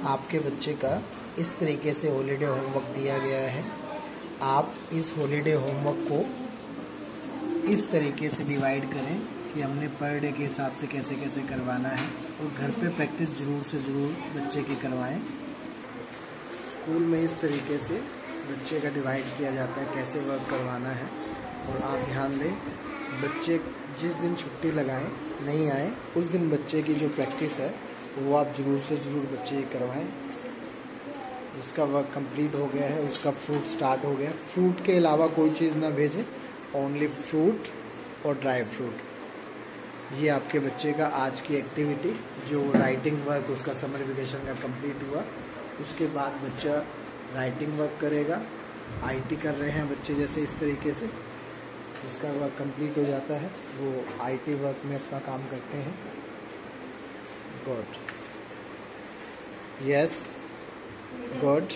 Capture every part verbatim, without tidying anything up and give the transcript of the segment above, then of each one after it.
आपके बच्चे का इस तरीके से हॉलीडे होमवर्क दिया गया है। आप इस हॉलीडे होमवर्क को इस तरीके से डिवाइड करें कि हमने पर डे के हिसाब से कैसे कैसे करवाना है, और घर पे प्रैक्टिस ज़रूर से ज़रूर बच्चे की करवाएं। स्कूल में इस तरीके से बच्चे का डिवाइड किया जाता है कैसे वर्क करवाना है। और आप ध्यान दें, बच्चे जिस दिन छुट्टी लगाएं नहीं आए उस दिन बच्चे की जो प्रैक्टिस है वो आप ज़रूर से ज़रूर बच्चे की करवाएं। जिसका वर्क कंप्लीट हो गया है उसका फ्रूट स्टार्ट हो गया। फ्रूट के अलावा कोई चीज़ ना भेजें, ओनली फ्रूट और ड्राई फ्रूट। ये आपके बच्चे का आज की एक्टिविटी, जो राइटिंग वर्क उसका समर वेकेशन का कंप्लीट हुआ। उसके बाद बच्चा राइटिंग वर्क करेगा। आईटी कर रहे हैं बच्चे जैसे इस तरीके से, इसका वर्क कंप्लीट हो जाता है, वो आईटी वर्क में अपना काम करते हैं। गुड, यस, गुड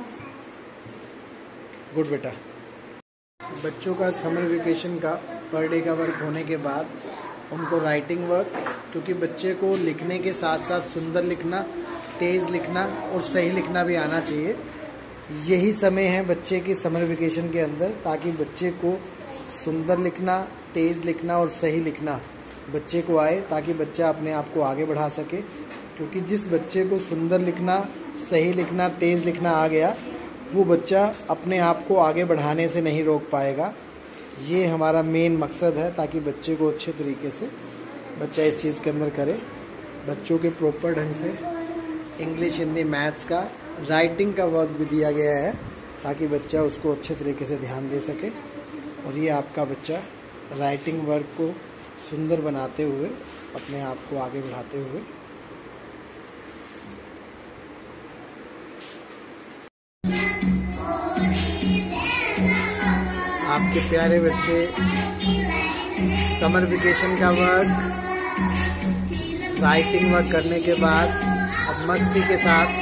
गुड बेटा। बच्चों का समर वेकेशन का पर डे का वर्क होने के बाद उनको राइटिंग वर्क, क्योंकि बच्चे को लिखने के साथ साथ सुंदर लिखना, तेज़ लिखना और सही लिखना भी आना चाहिए। यही समय है बच्चे की समर वेकेशन के अंदर, ताकि बच्चे को सुंदर लिखना, तेज़ लिखना और सही लिखना बच्चे को आए, ताकि बच्चा अपने आप को आगे बढ़ा सके। क्योंकि जिस बच्चे को सुंदर लिखना, सही लिखना, तेज़ लिखना आ गया, वो बच्चा अपने आप को आगे बढ़ाने से नहीं रोक पाएगा। ये हमारा मेन मकसद है, ताकि बच्चे को अच्छे तरीके से बच्चा इस चीज़ के अंदर करे। बच्चों के प्रॉपर ढंग से इंग्लिश, हिंदी, मैथ्स का, राइटिंग का वर्क भी दिया गया है, ताकि बच्चा उसको अच्छे तरीके से ध्यान दे सके। और ये आपका बच्चा राइटिंग वर्क को सुंदर बनाते हुए अपने आप को आगे बढ़ाते हुए आपके प्यारे बच्चे समर वेकेशन का वर्क, राइटिंग वर्क करने के बाद अब मस्ती के साथ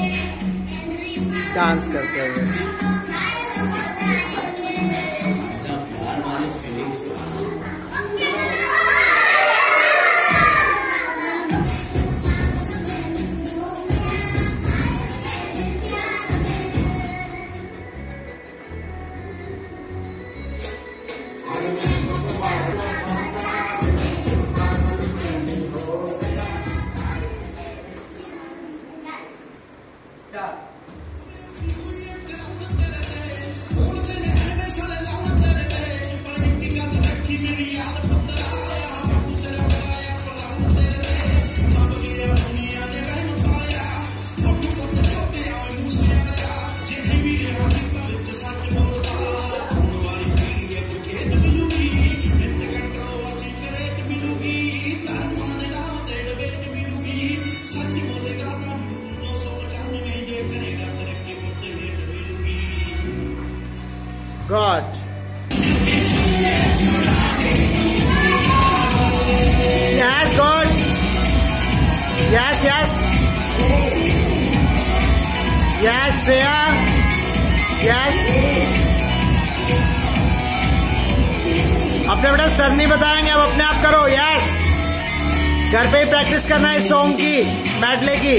डांस करते हुए। God. Yes, God. Yes, yes. Yes, Shreya. Yes. अपने बेटा सर नहीं बताएंगे, अब अपने आप करो। यस, घर पे ही प्रैक्टिस करना है इस सॉन्ग की, बैटले की।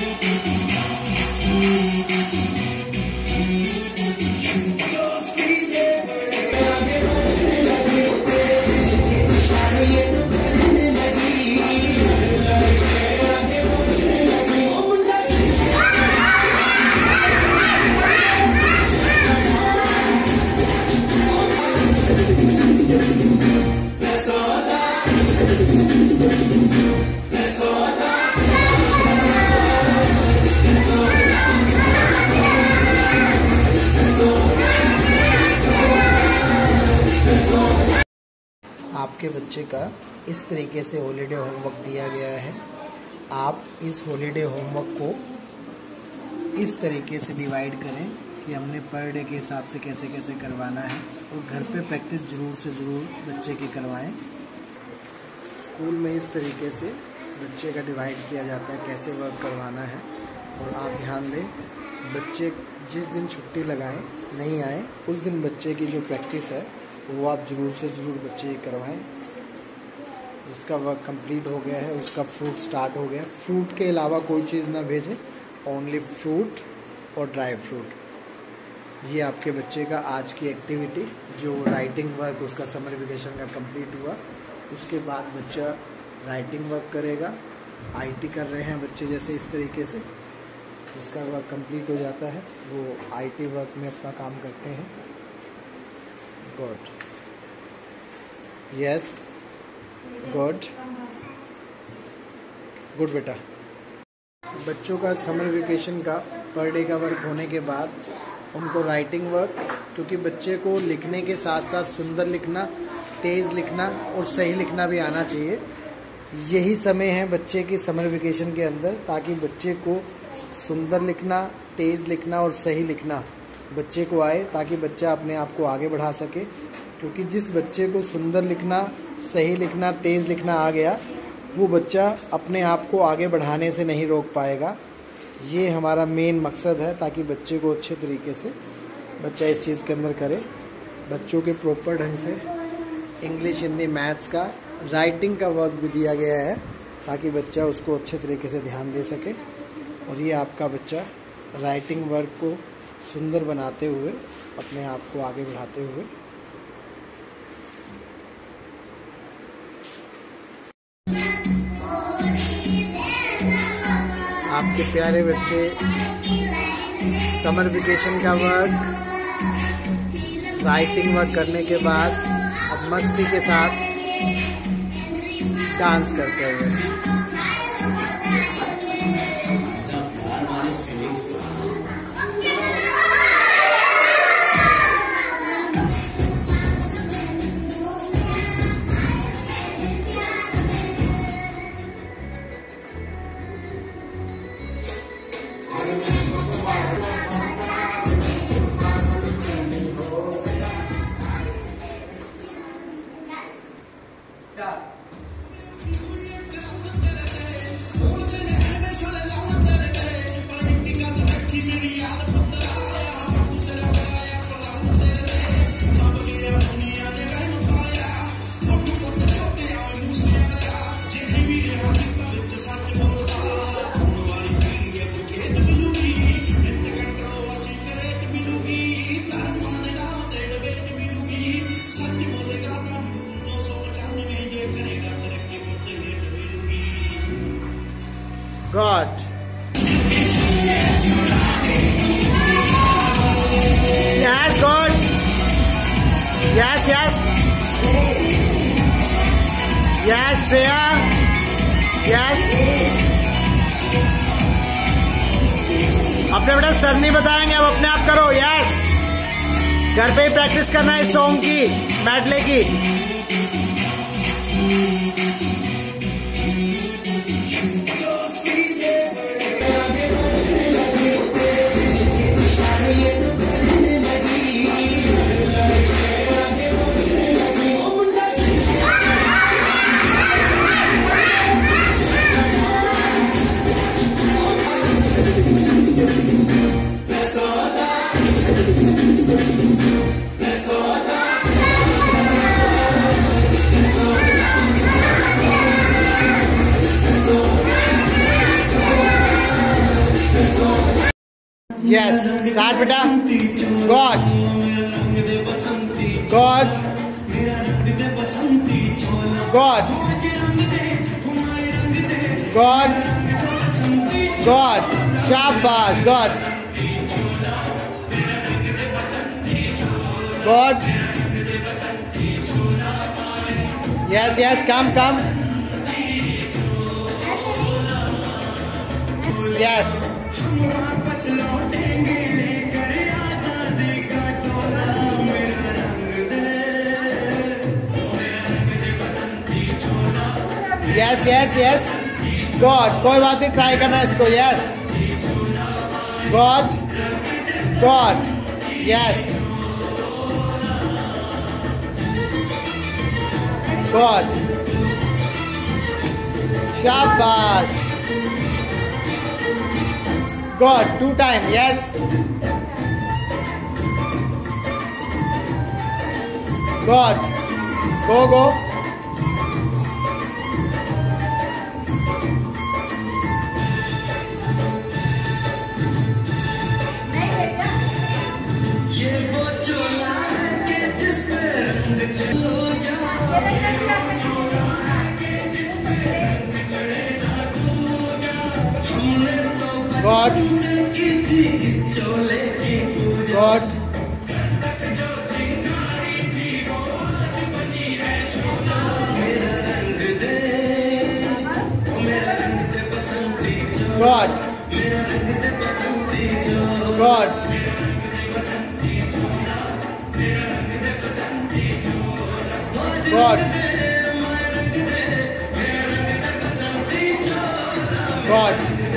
आपके बच्चे का इस तरीके से हॉलीडे होमवर्क दिया गया है। आप इस हॉलीडे होमवर्क को इस तरीके से डिवाइड करें कि हमने पर डे के हिसाब से कैसे कैसे करवाना है, और घर पे प्रैक्टिस ज़रूर से ज़रूर बच्चे की करवाएं। स्कूल में इस तरीके से बच्चे का डिवाइड किया जाता है कैसे वर्क करवाना है। और आप ध्यान दें, बच्चे जिस दिन छुट्टी लगाएं नहीं आए उस दिन बच्चे की जो प्रैक्टिस है वो आप ज़रूर से ज़रूर बच्चे की करवाएं। जिसका वर्क कंप्लीट हो गया है उसका फ्रूट स्टार्ट हो गया। फ्रूट के अलावा कोई चीज़ ना भेजें, ओनली फ्रूट और ड्राई फ्रूट। ये आपके बच्चे का आज की एक्टिविटी, जो राइटिंग वर्क उसका समर वेकेशन का कंप्लीट हुआ। उसके बाद बच्चा राइटिंग वर्क करेगा। आईटी कर रहे हैं बच्चे जैसे इस तरीके से, इसका वर्क कंप्लीट हो जाता है, वो आईटी वर्क में अपना काम करते हैं। गुड, यस, गुड गुड बेटा। बच्चों का समर वेकेशन का पर डे का वर्क होने के बाद उनको राइटिंग वर्क, क्योंकि बच्चे को लिखने के साथ साथ सुंदर लिखना, तेज़ लिखना और सही लिखना भी आना चाहिए। यही समय है बच्चे की समर वेकेशन के अंदर, ताकि बच्चे को सुंदर लिखना, तेज़ लिखना और सही लिखना बच्चे को आए, ताकि बच्चा अपने आप को आगे बढ़ा सके। क्योंकि जिस बच्चे को सुंदर लिखना, सही लिखना, तेज़ लिखना आ गया, वो बच्चा अपने आप को आगे बढ़ाने से नहीं रोक पाएगा। ये हमारा मेन मकसद है, ताकि बच्चे को अच्छे तरीके से बच्चा इस चीज़ के अंदर करे। बच्चों के प्रॉपर ढंग से इंग्लिश, हिंदी, मैथ्स का, राइटिंग का वर्क भी दिया गया है, ताकि बच्चा उसको अच्छे तरीके से ध्यान दे सके। और ये आपका बच्चा राइटिंग वर्क को सुंदर बनाते हुए अपने आप को आगे बढ़ाते हुए आपके प्यारे बच्चे समर वेकेशन का वर्क, राइटिंग वर्क करने के बाद अब मस्ती के साथ डांस करते हुए। God. Yes, God. Yes, yes. Yes, Shreya. Yes. अपने बेटा सर नहीं बताएंगे, अब अपने आप करो। यस, घर पे ही प्रैक्टिस करना है इस सॉन्ग की, मेडले की। Yes, start beta. God. God. God. God. God. Shabash. God. God. Yes, yes, come, come. Yes. Yes yes yes, good, कोई बात नहीं, ट्राई करना इसको। Yes, good, good, yes, good, शाबाश, good, two time, yes, good, go go, God, God, God, God, God, God,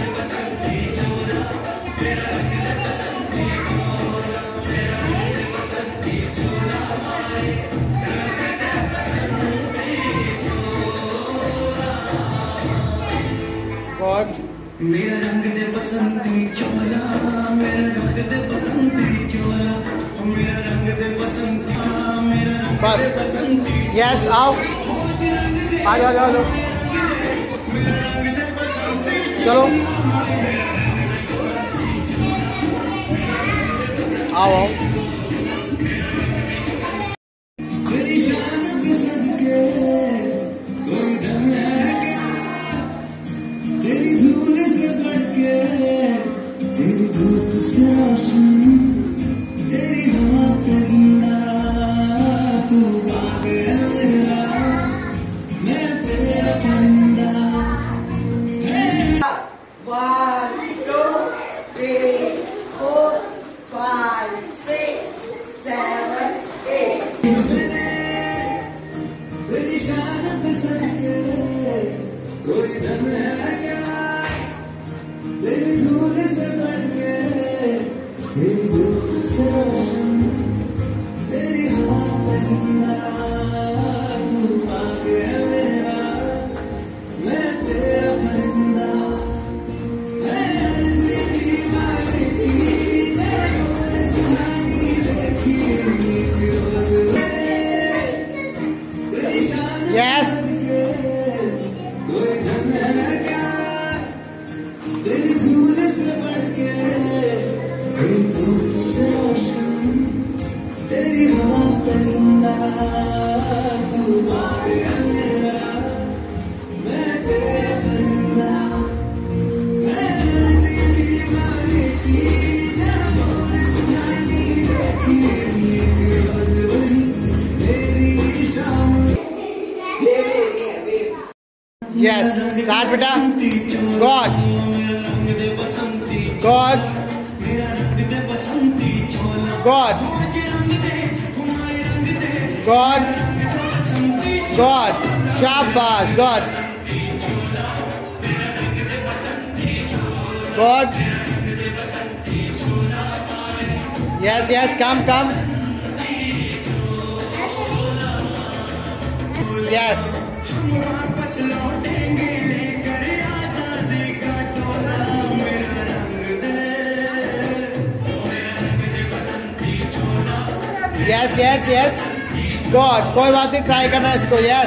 God, मेरा रंग दे बसंती चोला, मेरा रंग दे बसंती चोला, मेरा रंग दे बसंती, मेरा रंग दे बसंती। यस आओ, आ जाओ, जाओ, जाओ, चलो, आओ आओ। तेरी शान पे सदके कोई दम है क्या, तेरी धूल से बढ़ के, तेरी धूप से रोशन, तेरी हवा पे जिंदा, तू बाग है मेरा, मैं तेरा परिंदा। One, two, three, four, five, six, seven, eight. तेरी शान पे सदके कोई दम है क्या, तेरी धूल से बढ़ के, तेरी धूप से रोशन, तेरी हवा पे जिंदा, तू बाग है मेरा, मैं तेरा परिंदा। मैं अर्ज़ी की मालिकी, मैं और सुहानी देखी, नीक रोज़ तेरी शान यस कोई धन है क्या, तेरी धूल से बढ़ के, तेरी धूप से रोशन, तेरी हवा पे जिंदा, तू बाग है मेरा, मैं तेरा परिंदा। मैं अर्ज़ी की मालिकी, मैं और सुहानी देखी, नीक रोज़ वही तेरी शाम। यस स्टार्ट बेटा। Good, good, good, good, good, शाबाश, good, good, yes yes, come come, yes, yes yes yes, good, कोई बात नहीं, ट्राई करना इसको, yes,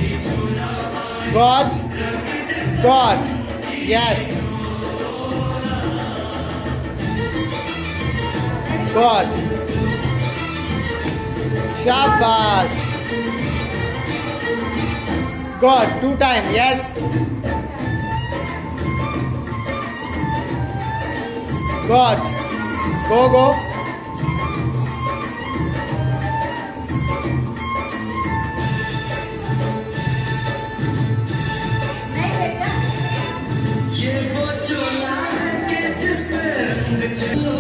good, good, yes, good, शाबाश, good, two time, yes, good, go go, ये वो चोला के जिस पे रंग चलो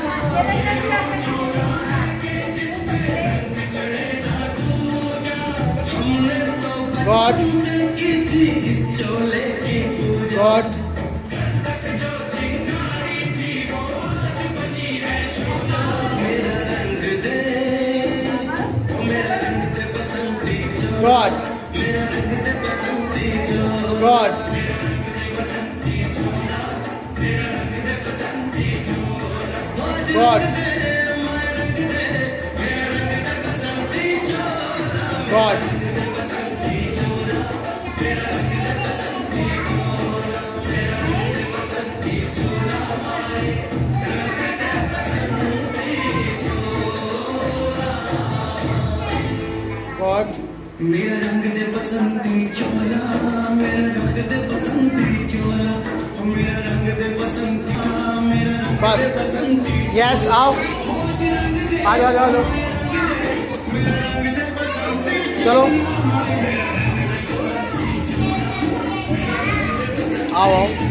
हमने तो गॉड, से की थी इस चोले की पूजा। गॉड, मेरा रंग दे, मेरा रंग दे बसंती चोला, गॉड, मेरा रंग दे बसंती चोला, गॉड, गॉड, गॉड, What? मेरा रंग दे बसंती चोला, मेरा रंग दे बसंती चोला, मेरा रंग दे बसंती, मेरा रंग दे बसंती। Yes, आओ आ जाओ आ जाओ चलो आओ आओ